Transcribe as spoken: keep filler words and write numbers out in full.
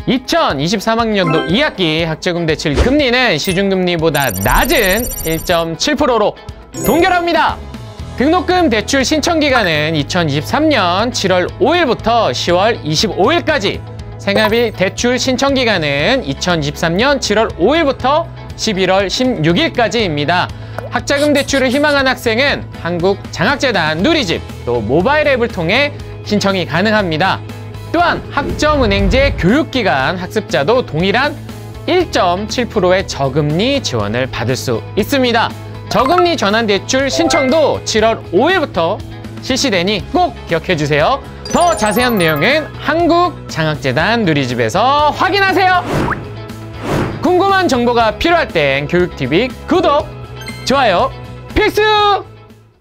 이천이십삼 학년도 이 학기 학자금 대출 금리는 시중금리보다 낮은 일 점 칠 퍼센트로 동결합니다. 등록금 대출 신청기간은 이천이십삼 년 칠월 오일부터 시월 이십오일까지, 생활비 대출 신청기간은 이천이십삼 년 칠월 오일부터 십일월 십육일까지입니다. 학자금 대출을 희망하는 학생은 한국장학재단 누리집, 또 모바일 앱을 통해 신청이 가능합니다. 또한 학점은행제 교육기관 학습자도 동일한 일 점 칠 퍼센트의 저금리 지원을 받을 수 있습니다. 저금리 전환대출 신청도 칠월 오일부터 실시되니 꼭 기억해주세요. 더 자세한 내용은 한국장학재단 누리집에서 확인하세요. 궁금한 정보가 필요할 땐 교육티비 구독, 좋아요 필수!